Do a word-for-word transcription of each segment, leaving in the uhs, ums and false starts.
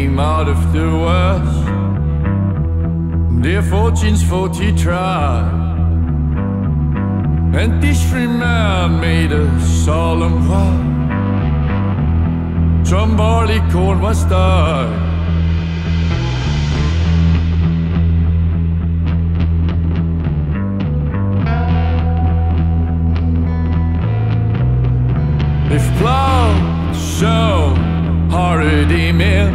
came out of the west. Their fortunes fought he tried, and this free man made a solemn vow. Some barleycorn must die. If plowed so hard him in,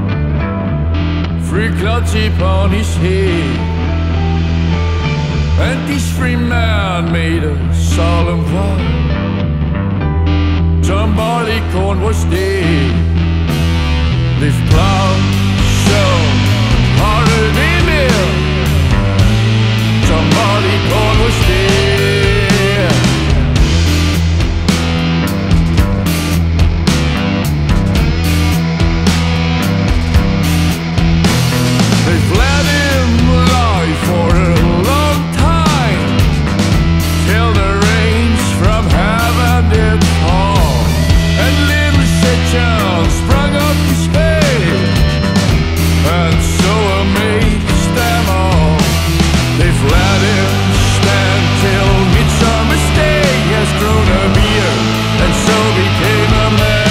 free clouds upon his head, and this free man made a solemn vow. Some barleycorn was dead. If plowed so hard him in, some barleycorn was dead. They've let him lie for a long time, till the rains from heaven did fall, and little Satan sprung up his head, and so amazed them all. They've let him stand till midsummer's day has grown a beard, and so became a man.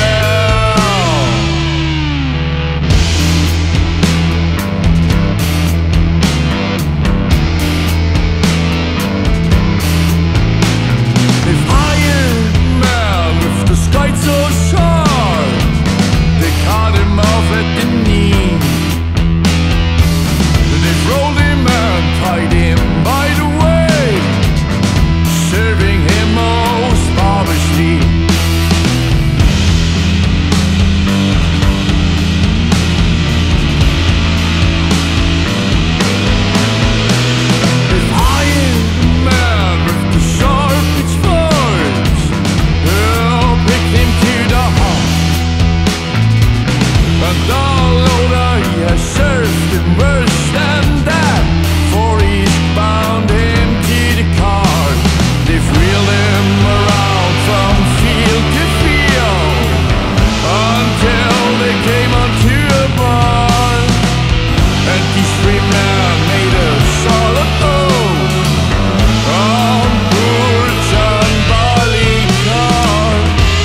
So short, they cut him off at the knee. They've rolled him and tied him by the way, serving him most barbarously. They've hired a man with the sharp pitchforks, they'll pick him to the heart, and although he has served him worse than that, for he's bound him to the cart. They've wheeled him around from field to field, until they came onto a barn, and this free man made a solid oath on poor John Barleycorn.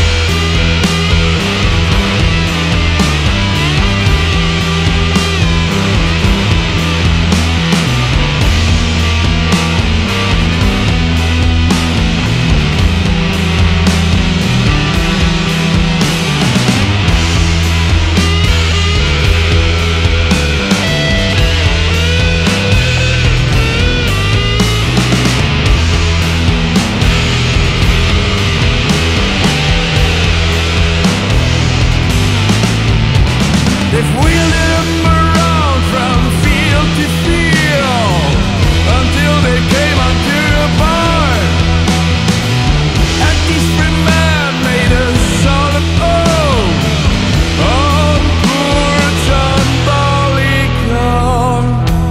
They've wheeled him around from field to field, until they came onto a barn, and this free man made a solemn oath on poor John Barleycorn.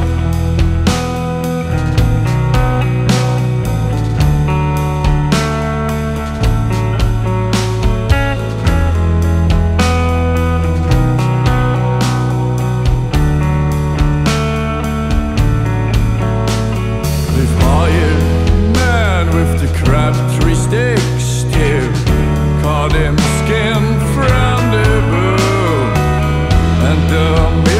They've hired a man with the crab three sticks too, caught him skin from the bow, and the